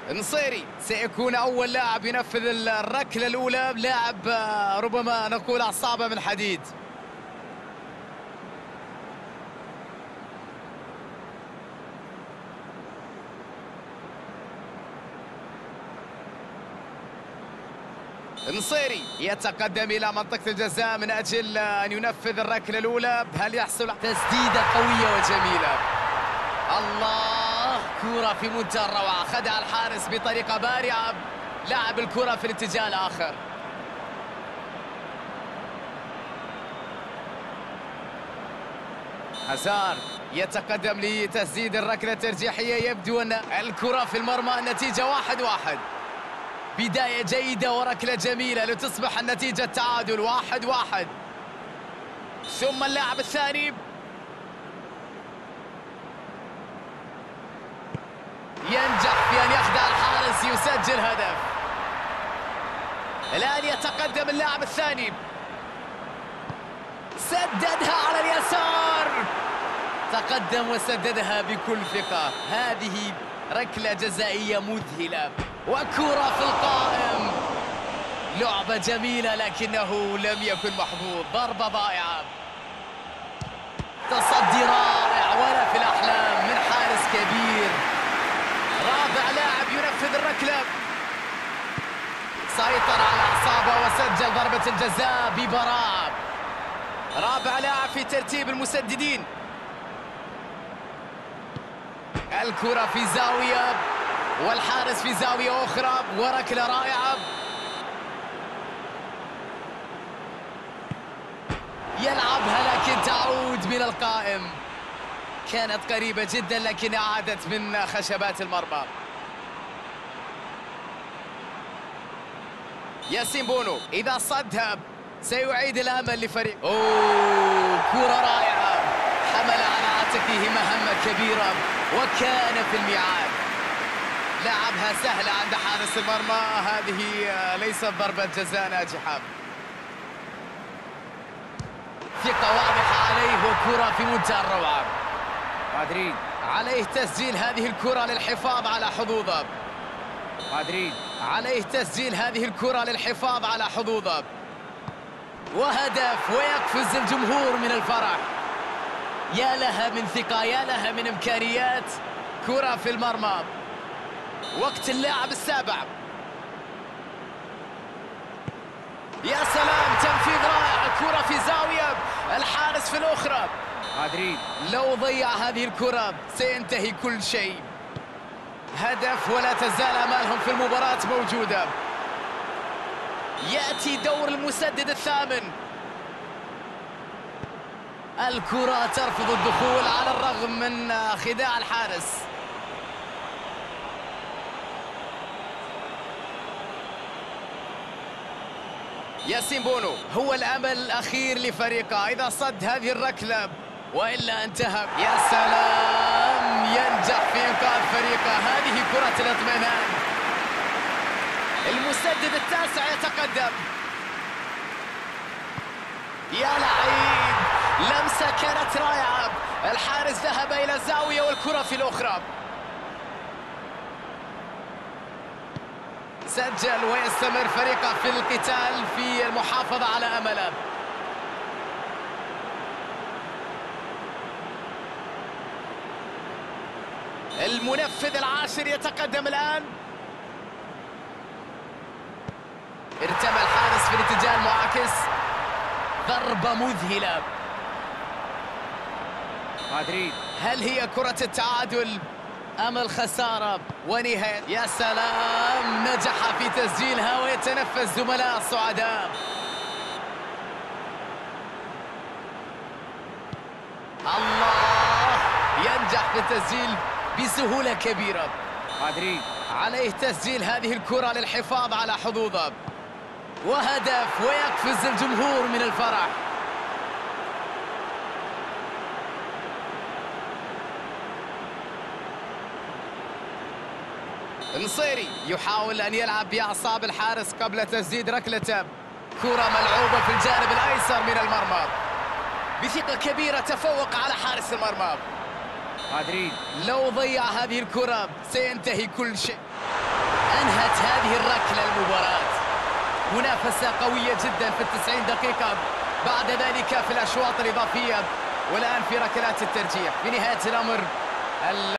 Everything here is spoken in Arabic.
نصيري سيكون أول لاعب ينفذ الركلة الأولى، لاعب ربما نقول أعصابه من حديد. نصيري يتقدم إلى منطقة الجزاء من أجل أن ينفذ الركلة الأولى. هل يحصل تسديدة قوية وجميلة؟ الله، كرة في منتهى الروعة، خدع الحارس بطريقة بارعة، لعب الكرة في الاتجاه الآخر. هازارد يتقدم لتسديد الركلة الترجيحية. يبدو أن الكرة في المرمى، النتيجة 1-1. بداية جيدة وركلة جميلة لتصبح النتيجة تعادل 1-1. ثم اللاعب الثاني ينجح في أن يخدع الحارس، يسجل هدف. الآن يتقدم اللاعب الثاني، سددها على اليسار، تقدم وسددها بكل ثقة. هذه ركلة جزائية مذهلة وكرة في القائم. لعبة جميلة لكنه لم يكن محظوظ، ضربة ضائعة. تصدي رائع ولا في الأحلام من حارس كبير. رابع لاعب ينفذ الركلة، سيطر على أعصابه وسجل ضربة الجزاء ببراعة. رابع لاعب في ترتيب المسددين. الكرة في زاوية والحارس في زاوية أخرى، وركلة رائعة. يلعبها لكن تعود من القائم، كانت قريبة جدا لكن عادت من خشبات المرمى. ياسين بونو إذا صدها سيعيد الأمل لفريق. كرة رائعة، حمل على عاتقه مهمة كبيرة وكان في الميعاد. لعبها سهلة عند حارس المرمى، هذه ليست ضربة جزاء ناجحة. ثقة واضحة عليه وكرة في منتهى الروعة. مدريد عليه تسجيل هذه الكرة للحفاظ على حظوظه. مدريد عليه تسجيل هذه الكرة للحفاظ على حظوظه. وهدف، ويقفز الجمهور من الفرح. يا لها من ثقة، يا لها من إمكانيات. كرة في المرمى، وقت اللاعب السابع. يا سلام، تنفيذ رائع، كرة في زاوية، الحارس في الأخرى. مدريد لو ضيع هذه الكرة سينتهي كل شيء. هدف ولا تزال أمالهم في المباراة موجودة. يأتي دور المسدد الثامن. الكرة ترفض الدخول على الرغم من خداع الحارس. ياسين بونو هو الأمل الأخير لفريقه إذا صد هذه الركلة، وإلا انتهى. يا سلام، ينجح في إنقاذ فريقه. هذه كرة الاطمئنان. المسدد التاسع يتقدم. يا لعيب، لمسة كانت رائعة. الحارس ذهب إلى الزاوية والكرة في الأخرى. سجل ويستمر فريقه في القتال في المحافظة على أمله. المنفذ العاشر يتقدم الآن. ارتمى الحارس في الاتجاه المعاكس. ضربة مذهلة. مدريد هل هي كرة التعادل أم الخسارة؟ ونهاية. يا سلام، نجح في تسجيلها ويتنفس زملاء الصعداء. الله، ينجح في التسجيل بسهولة كبيرة. مدريد عليه تسجيل هذه الكرة للحفاظ على حظوظه. وهدف، ويقفز الجمهور من الفرح. نصيري يحاول أن يلعب بأعصاب الحارس قبل تسديد ركلته. كرة ملعوبة في الجانب الأيسر من المرمى. بثقة كبيرة تفوق على حارس المرمى. مدريد لو ضيع هذه الكرة سينتهي كل شيء. أنهت هذه الركلة المباراة. منافسة قوية جدا في 90 دقيقة، بعد ذلك في الأشواط الإضافية، والآن في ركلات الترجيح. في نهاية الأمر